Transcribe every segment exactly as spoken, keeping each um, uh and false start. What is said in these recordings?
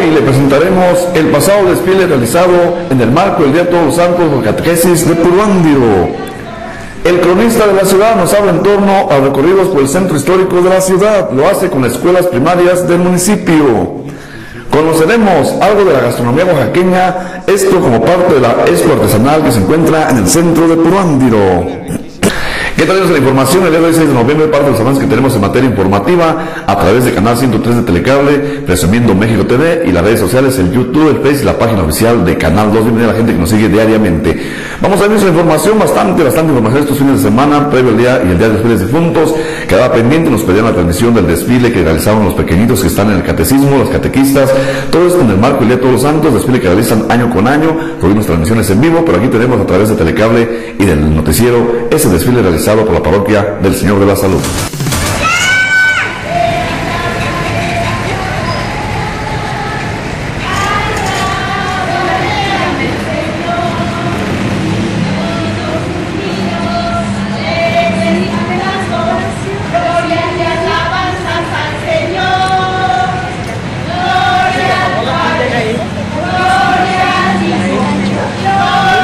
Hoy le presentaremos el pasado desfile realizado en el marco del Día de Todos los Santos por Catequesis de Puruándiro. El cronista de la ciudad nos habla en torno a recorridos por el centro histórico de la ciudad. Lo hace con las escuelas primarias del municipio. Conoceremos algo de la gastronomía oaxaqueña, esto como parte de la expo artesanal que se encuentra en el centro de Puruándiro. ¿Qué tal es la información? El día de hoy, seis de noviembre, parte de los avances que tenemos en materia informativa a través de Canal ciento tres de Telecable, Presumiendo México T V y las redes sociales, el YouTube, el Face y la página oficial de Canal dos. Bienvenida a la gente que nos sigue diariamente. Vamos a ver nuestra información, bastante, bastante información estos fines de semana, previo al día y el día de desfiles difuntos. Quedaba pendiente, nos pedían la transmisión del desfile que realizaron los pequeñitos que están en el catecismo, los catequistas, todo esto en el marco del Día de Todos los Santos, desfile que realizan año con año, tuvimos transmisiones en vivo, pero aquí tenemos a través de Telecable y del noticiero ese desfile realizado por la parroquia del Señor de la Salud.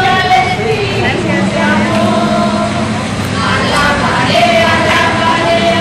María, la María.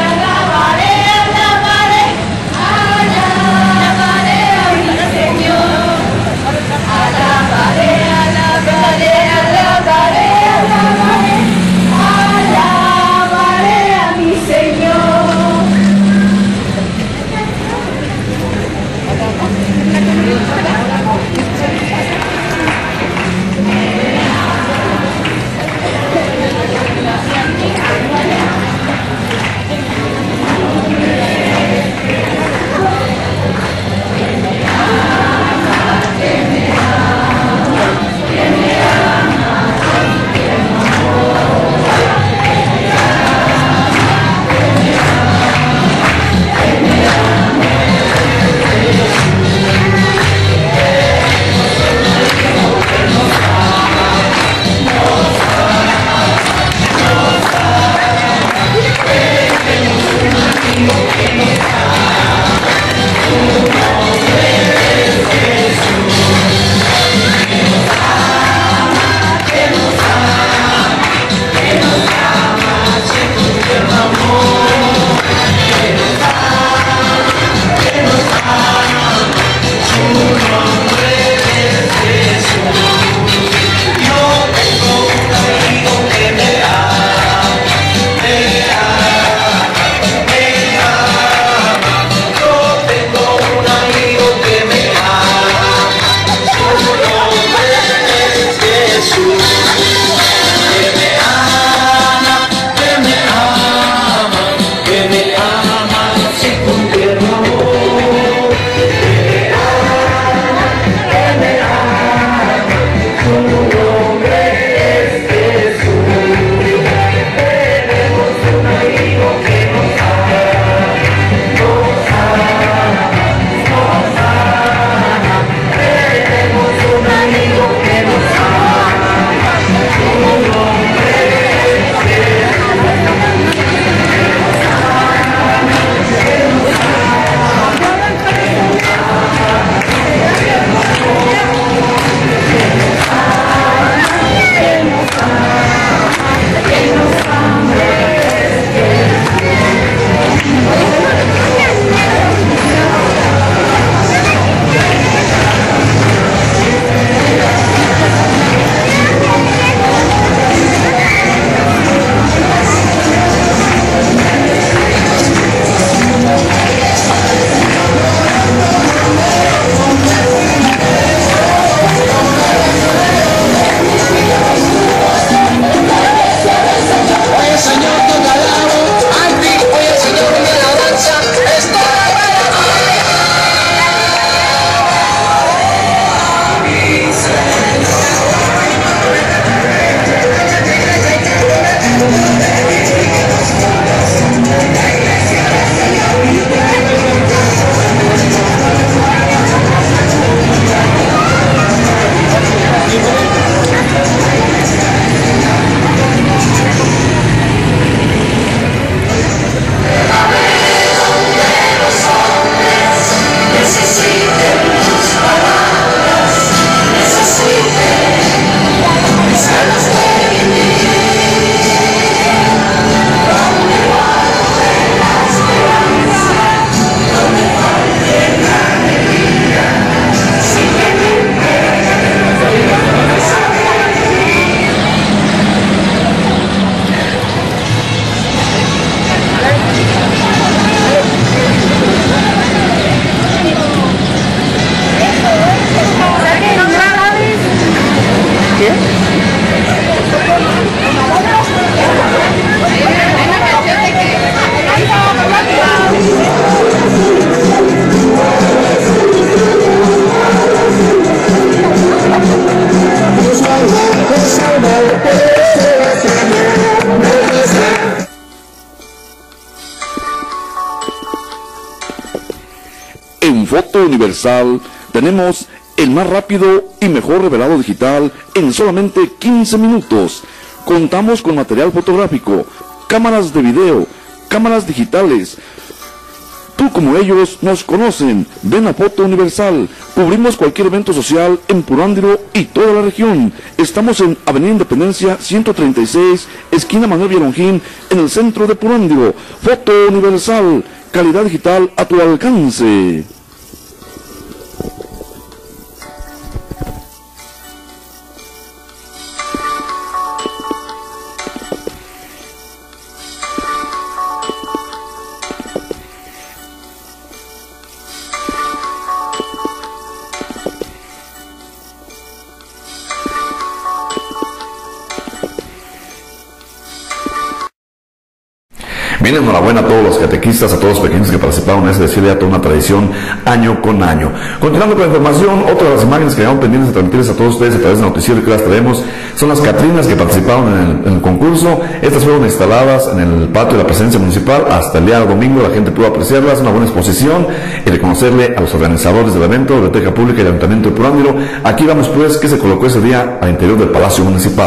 Foto Universal tenemos el más rápido y mejor revelado digital en solamente quince minutos. Contamos con material fotográfico, cámaras de video, cámaras digitales. Tú como ellos nos conocen. Ven a Foto Universal. Cubrimos cualquier evento social en Purándiro y toda la región. Estamos en Avenida Independencia ciento treinta y seis, esquina Manuel Villalongín, en el centro de Purándiro. Foto Universal, calidad digital a tu alcance. Bien, enhorabuena a todos los catequistas, a todos los pequeños que participaron en ese desfile, ya toda una tradición año con año. Continuando con la información, otra de las imágenes que quedaron pendientes de transmitirles a todos ustedes a través del noticiero que las traemos son las Catrinas que participaron en el, en el concurso. Estas fueron instaladas en el patio de la presidencia municipal hasta el día domingo, la gente pudo apreciarlas, una buena exposición y reconocerle a los organizadores del evento, la Biblioteca Pública y el Ayuntamiento de Purándiro. Aquí vamos pues que se colocó ese día al interior del Palacio Municipal.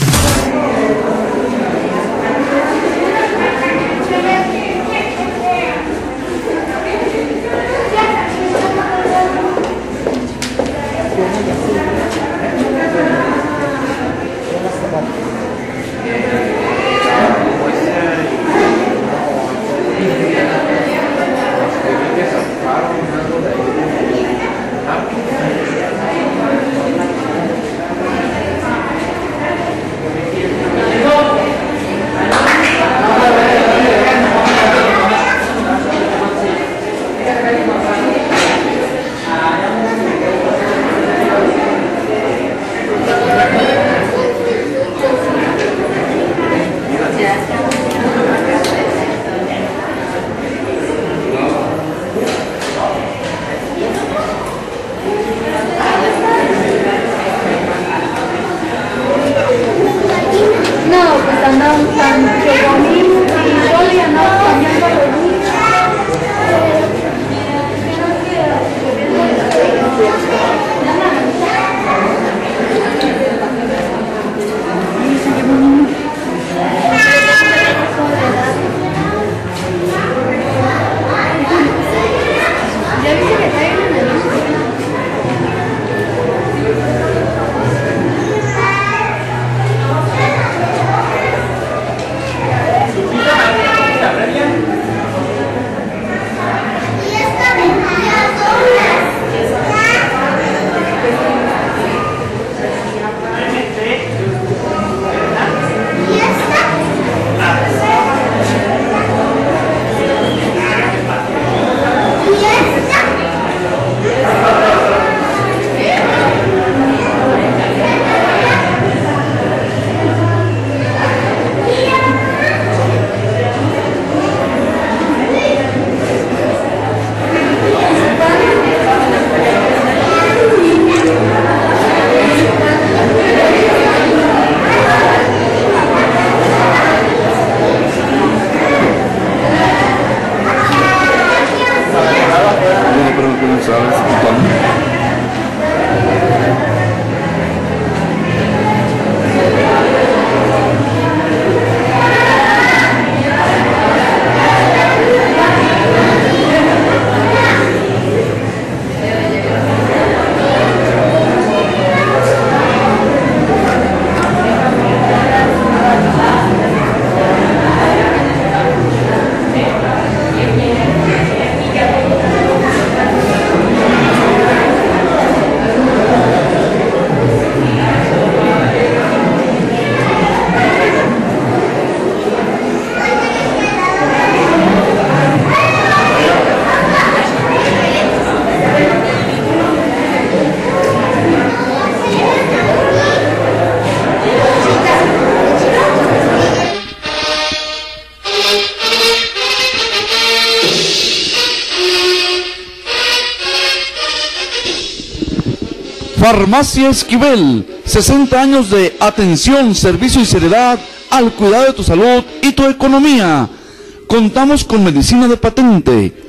Farmacia Esquivel, sesenta años de atención, servicio y seriedad al cuidado de tu salud y tu economía. Contamos con medicina de patente,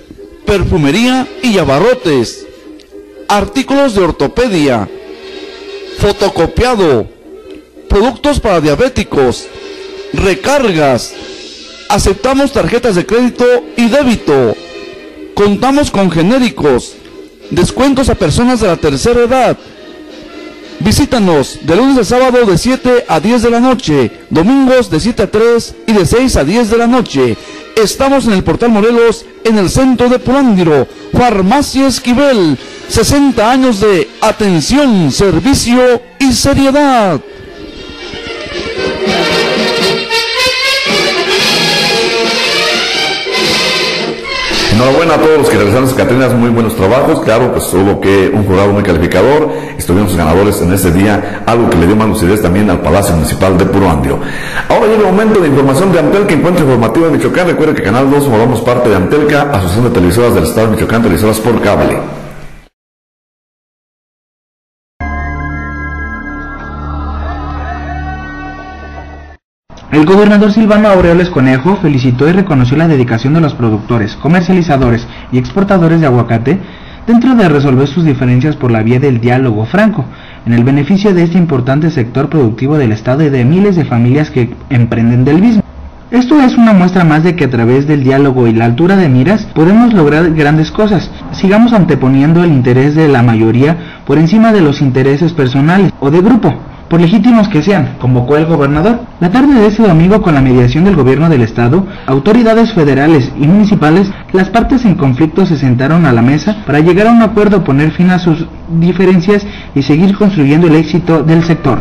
perfumería y abarrotes, artículos de ortopedia, fotocopiado, productos para diabéticos, recargas. Aceptamos tarjetas de crédito y débito. Contamos con genéricos, descuentos a personas de la tercera edad. Visítanos de lunes a sábado de siete a diez de la noche, domingos de siete a tres y de seis a diez de la noche. Estamos en el Portal Morelos, en el centro de Purándiro. Farmacia Esquivel, sesenta años de atención, servicio y seriedad. Enhorabuena a todos los que realizaron sus Catrinas, muy buenos trabajos. Claro, pues hubo que un jurado muy calificador. Estuvieron sus ganadores en ese día, algo que le dio más lucidez también al Palacio Municipal de Puruándiro. Ahora llega el momento de información de Amtelca, encuentro informativo de Michoacán. Recuerden que Canal dos formamos parte de Amtelca, Asociación de Televisoras del Estado de Michoacán, televisoras por cable. El gobernador Silvano Aureoles Conejo felicitó y reconoció la dedicación de los productores, comercializadores y exportadores de aguacate dentro de resolver sus diferencias por la vía del diálogo franco, en el beneficio de este importante sector productivo del estado y de miles de familias que emprenden del mismo. Esto es una muestra más de que a través del diálogo y la altura de miras podemos lograr grandes cosas. Sigamos anteponiendo el interés de la mayoría por encima de los intereses personales o de grupo, por legítimos que sean, convocó el gobernador. La tarde de ese domingo, con la mediación del gobierno del estado, autoridades federales y municipales, las partes en conflicto se sentaron a la mesa para llegar a un acuerdo, poner fin a sus diferencias y seguir construyendo el éxito del sector.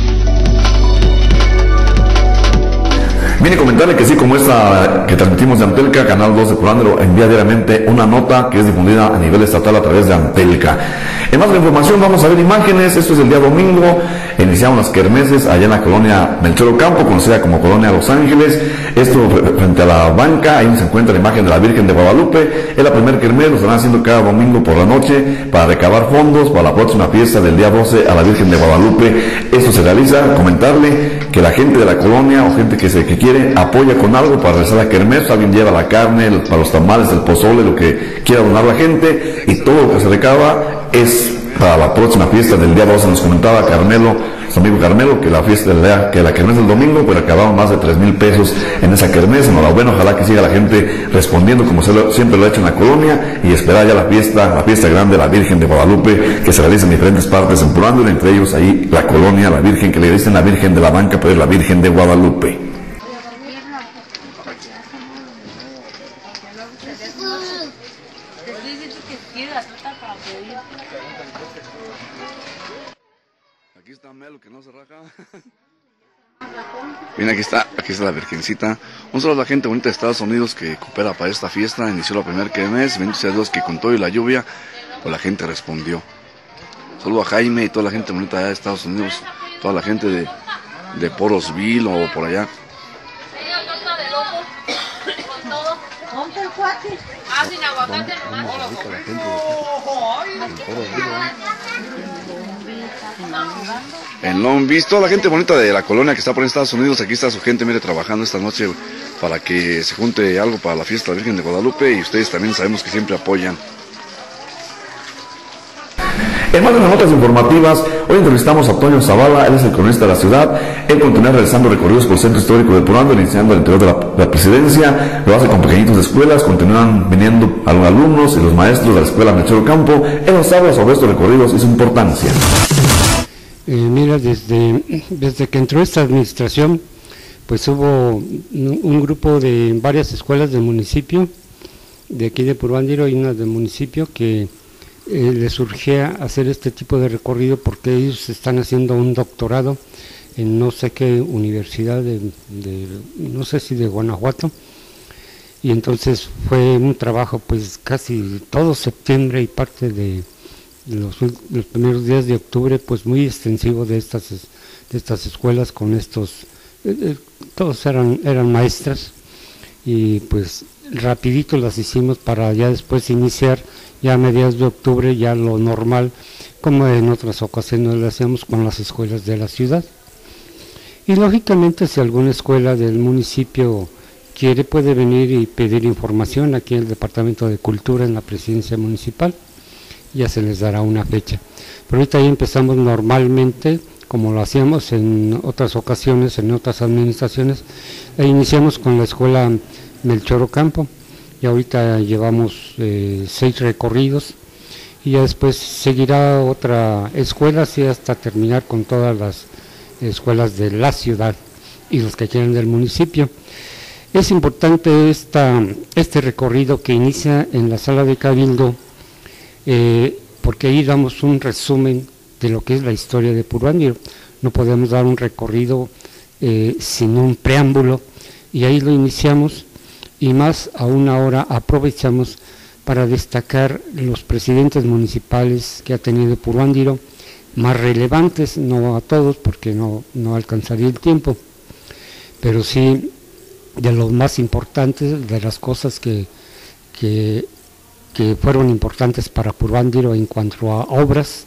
Viene a comentarle que sí, como esta que transmitimos de Amtelca, Canal dos de Purándiro envía diariamente una nota que es difundida a nivel estatal a través de Amtelca. En más de la información vamos a ver imágenes. Esto es el día domingo, iniciaron las kermeses allá en la colonia Melchor Ocampo, conocida como Colonia Los Ángeles. Esto frente a la banca, ahí se encuentra la imagen de la Virgen de Guadalupe. Es la primer kermés, lo están haciendo cada domingo por la noche para recabar fondos para la próxima fiesta del día doce a la Virgen de Guadalupe. Esto se realiza, comentarle que la gente de la colonia o gente que se que quiere apoya con algo para realizar la kermés. Alguien lleva la carne, el, para los tamales, el pozole, lo que quiera donar la gente, y todo lo que se recaba es para la próxima fiesta del día doce. Nos comentaba Carmelo, su amigo Carmelo, que la fiesta del día, que la kermés del domingo, pues acabaron más de tres mil pesos en esa kermés. Enhorabuena, ojalá que siga la gente respondiendo como se lo, siempre lo ha hecho en la colonia, y esperar ya la fiesta, la fiesta grande de la Virgen de Guadalupe, que se realiza en diferentes partes en Purándiro, entre ellos ahí la colonia, la Virgen, que le dicen la Virgen de la Banca, pero es la Virgen de Guadalupe. Aquí está Melo, que no se raja. Bien, aquí está, aquí está la Virgencita. Un saludo a la gente bonita de Estados Unidos que coopera para esta fiesta. Inició la primera kermés, bendito sea Dios que con todo y la lluvia, pues la gente respondió. Saludo a Jaime y toda la gente bonita allá de Estados Unidos, toda la gente de, de Porosville o por allá. Ah, sin aguacate nomás. En Long Beach, toda la gente bonita de la colonia que está por Estados Unidos, aquí está su gente, mire, trabajando esta noche para que se junte algo para la fiesta de la Virgen de Guadalupe, y ustedes también sabemos que siempre apoyan. En más de las notas informativas, hoy entrevistamos a Toño Zavala, él es el cronista de la ciudad. Él continúa realizando recorridos por el centro histórico de Purándiro, iniciando el interior de la, de la presidencia, lo hace con pequeñitos de escuelas, continúan viniendo a los alumnos y los maestros de la escuela Melchor Ocampo. Él nos habla sobre estos recorridos y su importancia. Eh, mira, desde, desde que entró esta administración, pues hubo un grupo de varias escuelas del municipio, de aquí de Purándiro y una del municipio, que eh, les surgía hacer este tipo de recorrido porque ellos están haciendo un doctorado en no sé qué universidad, de, de no sé si de Guanajuato, y entonces fue un trabajo pues casi todo septiembre y parte de Los, los primeros días de octubre, pues muy extensivo de estas de estas escuelas con estos, eh, todos eran eran maestras, y pues rapidito las hicimos para ya después iniciar ya a mediados de octubre ya lo normal, como en otras ocasiones lo hacíamos con las escuelas de la ciudad. Y lógicamente si alguna escuela del municipio quiere puede venir y pedir información aquí en el Departamento de Cultura en la Presidencia Municipal, ya se les dará una fecha. Pero ahorita ya empezamos normalmente, como lo hacíamos en otras ocasiones, en otras administraciones, e iniciamos con la escuela Melchor Ocampo, y ahorita llevamos eh, seis recorridos, y ya después seguirá otra escuela, así hasta terminar con todas las escuelas de la ciudad y los que quieran del municipio. Es importante esta, este recorrido que inicia en la sala de Cabildo, eh, porque ahí damos un resumen de lo que es la historia de Puruándiro. No podemos dar un recorrido eh, sin un preámbulo, y ahí lo iniciamos, y más aún ahora aprovechamos para destacar los presidentes municipales que ha tenido Puruándiro, más relevantes, no a todos porque no, no alcanzaría el tiempo, pero sí de los más importantes, de las cosas que, que, que fueron importantes para Puruándiro en cuanto a obras,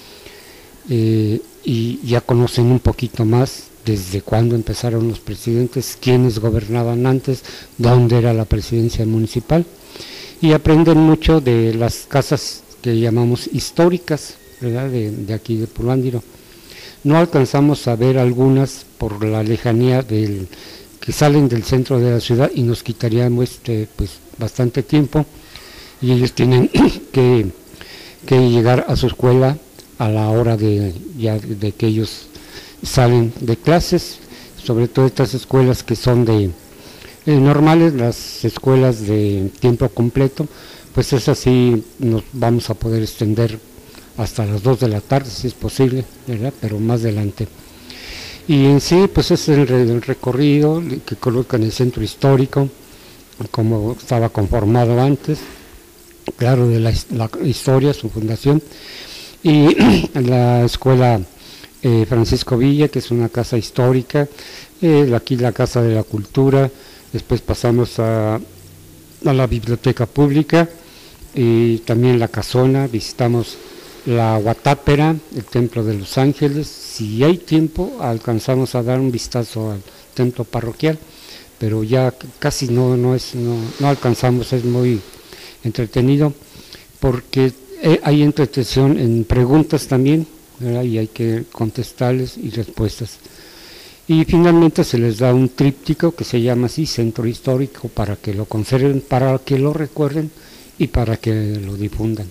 eh, y ya conocen un poquito más desde cuándo empezaron los presidentes, quiénes gobernaban antes, dónde era la presidencia municipal, y aprenden mucho de las casas que llamamos históricas, ¿verdad?, de, de aquí de Puruándiro. No alcanzamos a ver algunas por la lejanía del que salen del centro de la ciudad y nos quitaríamos este, pues, bastante tiempo, y ellos tienen que, que llegar a su escuela a la hora de, ya de que ellos salen de clases, sobre todo estas escuelas que son de eh, normales, las escuelas de tiempo completo, pues es así, nos vamos a poder extender hasta las dos de la tarde si es posible, ¿verdad?, pero más adelante. Y en sí, pues es el, el recorrido que colocan el centro histórico, como estaba conformado antes, claro, de la, la historia, su fundación, y la escuela eh, Francisco Villa, que es una casa histórica, eh, aquí la Casa de la Cultura, después pasamos a, a la Biblioteca Pública, y también la Casona, visitamos la Guatápera, el Templo de los Ángeles. Si hay tiempo alcanzamos a dar un vistazo al templo parroquial, pero ya casi no, no, es, no, no alcanzamos, es muy entretenido, porque hay entretención en preguntas también, ¿verdad?, y hay que contestarles y respuestas. Y finalmente se les da un tríptico que se llama así, Centro Histórico, para que lo conserven, para que lo recuerden y para que lo difundan.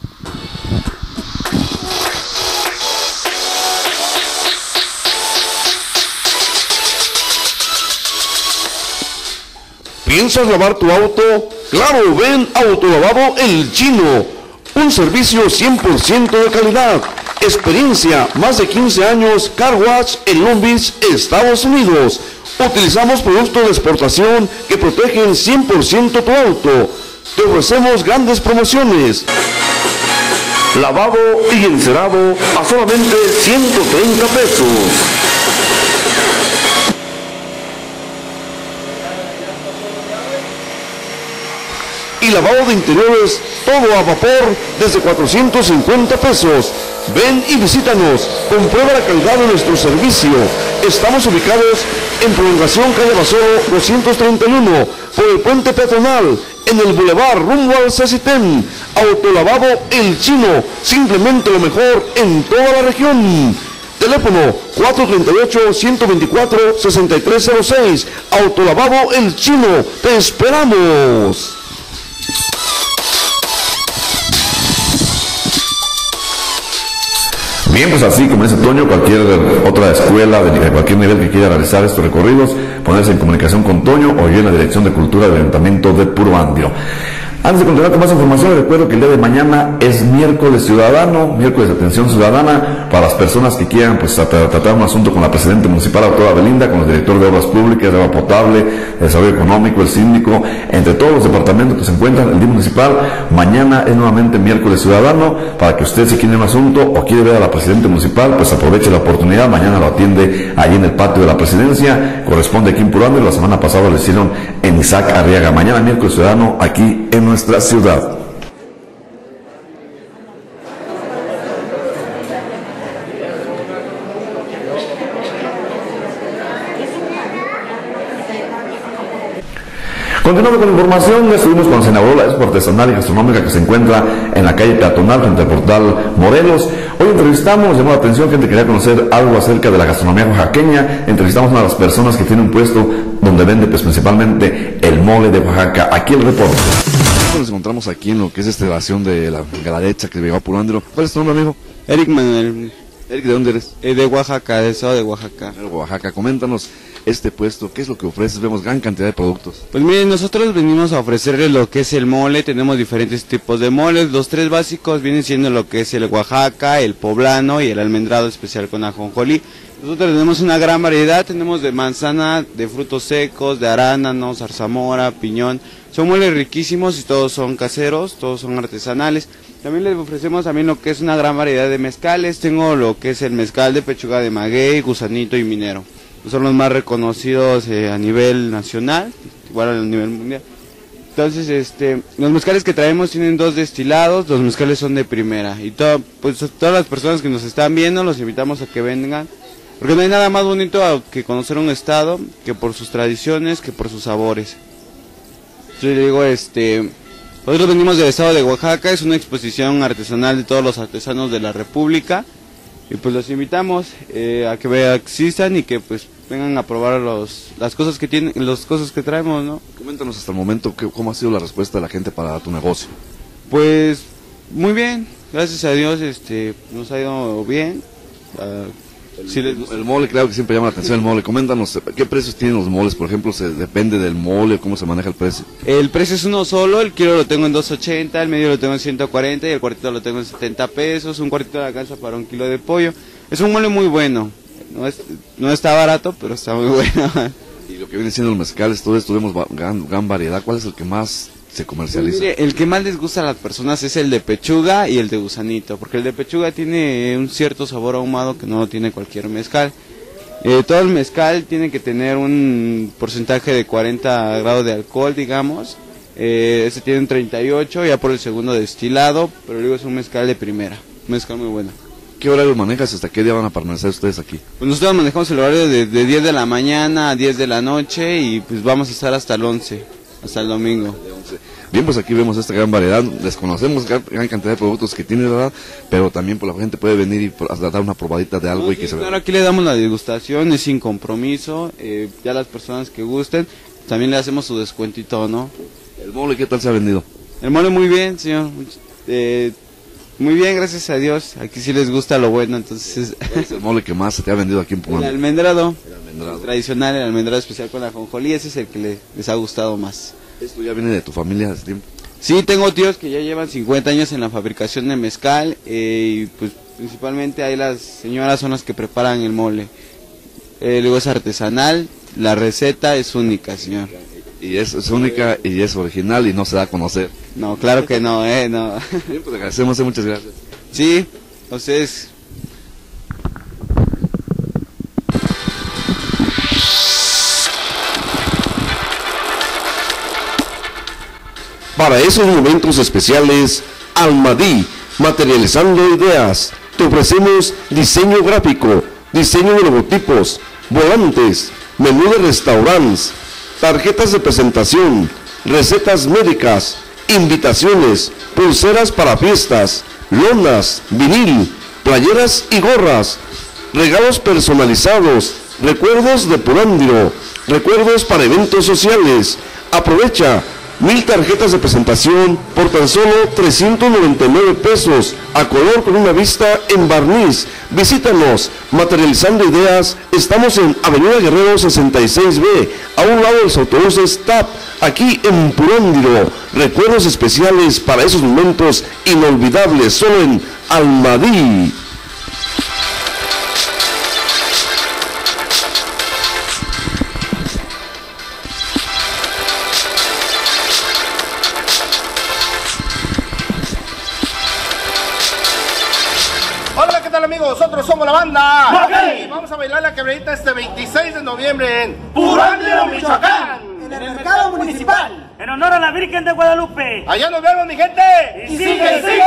¿Piensas lavar tu auto? Claro, ven Autolavado El Chino, un servicio cien por ciento de calidad, experiencia, más de quince años, Car Wash en Long Beach, Estados Unidos. Utilizamos productos de exportación que protegen cien por ciento tu auto. Te ofrecemos grandes promociones. Lavado y encerado a solamente ciento treinta pesos. Y lavado de interiores, todo a vapor, desde cuatrocientos cincuenta pesos. Ven y visítanos, comprueba la calidad de nuestro servicio. Estamos ubicados en Prolongación Calle Basoro doscientos treinta y uno, por el Puente Peatonal, en el Boulevard rumbo al Cecitén. Autolavado El Chino, simplemente lo mejor en toda la región. Teléfono cuatro tres ocho, uno dos cuatro, seis tres cero seis. Autolavado El Chino, te esperamos. Bien, pues así como dice Toño, cualquier otra escuela de cualquier nivel que quiera realizar estos recorridos, ponerse en comunicación con Toño o bien la Dirección de Cultura del Ayuntamiento de Puruándiro. Antes de continuar con más información, les recuerdo que el día de mañana es miércoles ciudadano, miércoles de atención ciudadana, para las personas que quieran pues tratar un asunto con la presidenta municipal, la doctora Belinda, con el director de Obras Públicas, de Agua Potable, de Desarrollo Económico, el síndico, entre todos los departamentos que se encuentran en el día municipal. Mañana es nuevamente miércoles ciudadano, para que usted, si quiere un asunto o quiere ver a la presidenta municipal, pues aproveche la oportunidad. Mañana lo atiende allí en el patio de la presidencia, corresponde aquí en Puruándiro. La semana pasada lo hicieron en Isaac Arriaga. Mañana miércoles ciudadano aquí en nuestra ciudad. Continuando con la información, estuvimos con el senador de la Expo Artesanal y Gastronómica que se encuentra en la calle peatonal frente al portal Morelos. Hoy entrevistamos, nos llamó la atención, gente quería conocer algo acerca de la gastronomía oaxaqueña. Entrevistamos a una de las personas que tiene un puesto donde vende pues principalmente el mole de Oaxaca. Aquí el reporte. Nos encontramos aquí en lo que es esta elevación de la Galadecha que llegó a Purándiro. ¿Cuál es tu nombre, amigo? Eric Manuel. Eric, ¿de dónde eres? Eh, de Oaxaca, del estado de Oaxaca. De Oaxaca. Coméntanos este puesto, ¿qué es lo que ofreces? Vemos gran cantidad de productos. Pues miren, nosotros venimos a ofrecerles lo que es el mole, tenemos diferentes tipos de moles, los tres básicos vienen siendo lo que es el Oaxaca, el poblano y el almendrado especial con ajonjolí. Nosotros tenemos una gran variedad, tenemos de manzana, de frutos secos, de arándanos, zarzamora, piñón, son moles riquísimos y todos son caseros, todos son artesanales. También les ofrecemos también lo que es una gran variedad de mezcales, tengo lo que es el mezcal de pechuga de maguey, gusanito y minero. Son los más reconocidos eh, a nivel nacional, igual a nivel mundial. Entonces, este, los mezcales que traemos tienen dos destilados, los mezcales son de primera. Y todo, pues, todas las personas que nos están viendo, los invitamos a que vengan. Porque no hay nada más bonito que conocer un estado, que por sus tradiciones, que por sus sabores. Yo le digo, este, nosotros venimos del estado de Oaxaca, es una exposición artesanal de todos los artesanos de la República. Y pues los invitamos eh, a que vean, existan y que pues vengan a probar los, las cosas que tienen, las cosas que traemos, ¿no? Coméntanos hasta el momento que, cómo ha sido la respuesta de la gente para tu negocio. Pues muy bien, gracias a Dios, este, nos ha ido bien. Uh, el, sí les... el mole, claro que siempre llama la atención el mole. Coméntanos, ¿qué precios tienen los moles? Por ejemplo, se depende del mole, ¿cómo se maneja el precio? El precio es uno solo, el kilo lo tengo en dos ochenta, el medio lo tengo en ciento cuarenta y el cuartito lo tengo en setenta pesos, un cuartito de alcanza para un kilo de pollo. Es un mole muy bueno, no, es, no está barato, pero está muy bueno. Y lo que viene siendo los mezcales, todo esto vemos gran, gran variedad. ¿Cuál es el que más se comercializa? Mire, el que más les gusta a las personas es el de pechuga y el de gusanito, porque el de pechuga tiene un cierto sabor ahumado que no lo tiene cualquier mezcal. Eh, todo el mezcal tiene que tener un porcentaje de cuarenta grados de alcohol, digamos. Eh, este tiene un treinta y ocho, ya por el segundo destilado, pero digo es un mezcal de primera, un mezcal muy bueno. ¿Qué horario manejas? ¿Hasta qué día van a permanecer ustedes aquí? Pues nosotros manejamos el horario de, de diez de la mañana a diez de la noche y pues vamos a estar hasta el once, hasta el domingo. Bien, pues aquí vemos esta gran variedad, desconocemos gran, gran cantidad de productos que tiene, ¿verdad? Pero también pues la gente puede venir y por, dar una probadita de algo. No, y que sí, se claro, aquí le damos la degustación, es sin compromiso, eh, ya las personas que gusten, también le hacemos su descuentito, ¿no? ¿El mole qué tal se ha vendido? El mole muy bien, señor, eh, muy bien, gracias a Dios, aquí sí les gusta lo bueno, entonces... ¿Cuál es el mole que más se te ha vendido aquí en El Purándiro? almendrado, El almendrado. el tradicional, el almendrado especial con la ajonjolí, ese es el que le, les ha gustado más. ¿Esto ya viene de tu familia hace tiempo? Sí, tengo tíos que ya llevan cincuenta años en la fabricación de mezcal eh, y pues principalmente ahí las señoras son las que preparan el mole. Eh, luego es artesanal, la receta es única, señor. Y es, es única y es original y no se da a conocer. No, claro que no, eh, no. Bien, pues agradecemos, eh, muchas gracias. Sí, ustedes... Para esos momentos especiales, Almadí, materializando ideas. Te ofrecemos diseño gráfico, diseño de logotipos, volantes, menú de restaurantes, tarjetas de presentación, recetas médicas, invitaciones, pulseras para fiestas, lonas, vinil, playeras y gorras, regalos personalizados, recuerdos de Purándiro, recuerdos para eventos sociales. Aprovecha mil tarjetas de presentación por tan solo trescientos noventa y nueve pesos, a color con una vista en barniz. Visítanos, materializando ideas. Estamos en Avenida Guerrero sesenta y seis B, a un lado de los autobuses T A P, aquí en Purándiro. Recuerdos especiales para esos momentos inolvidables, solo en Almadí. Nosotros somos la banda okay. Y vamos a bailar la quebradita este veintiséis de noviembre en Purándiro, Michoacán, en el mercado municipal, en honor a la Virgen de Guadalupe. Allá nos vemos, mi gente. Y, y sigue, sigue, sigue,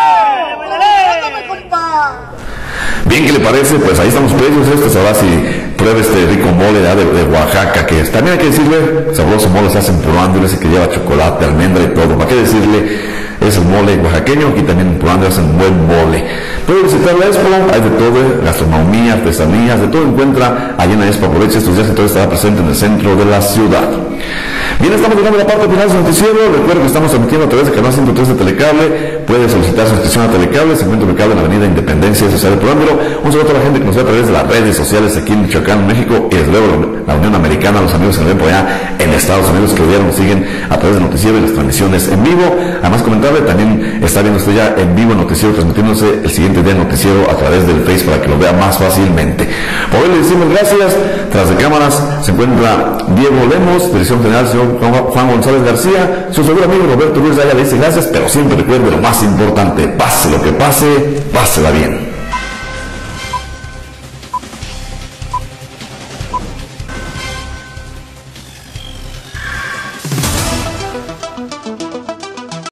¡Ándame, compa! Bien, ¿qué le parece? Pues ahí están los precios estos, ahora sí. pruebe este rico mole de, de Oaxaca, que también hay que decirle, sabroso mole se hace en Puro Ángeles, ese que lleva chocolate, almendra y todo. ¿Para qué decirle? Es el mole oaxaqueño, aquí también en Puro Ángeles hacen buen mole. Puede visitar la expo, hay de todo, gastronomía, artesanías, de todo encuentra allí en la expo. Aproveche estos días y todo estará presente en el centro de la ciudad. Bien, estamos llegando a la parte final del noticiero. Recuerden que estamos transmitiendo a través del canal ciento tres de Telecable. Puede solicitar su inscripción a Telecable. Se encuentra ubicado en la avenida Independencia Social de Puro Ángeles. Un saludo a toda la gente que nos ve a través de las redes sociales aquí en Michoacán, México, y desde luego la Unión Americana, los amigos que nos ven por allá en Estados Unidos, que hoy día nos siguen a través del noticiero y las transmisiones en vivo. Además, comentarle, también está viendo usted ya en vivo el noticiero, transmitiéndose el siguiente día el noticiero a través del Face para que lo vea más fácilmente. Por hoy le decimos gracias. Tras de cámaras se encuentra Diego Lemos, dirección general, señor Juan González García, su seguro amigo Roberto Ruiz. Allá le dice gracias, pero siempre recuerde lo más importante: pase lo que pase, pásela bien.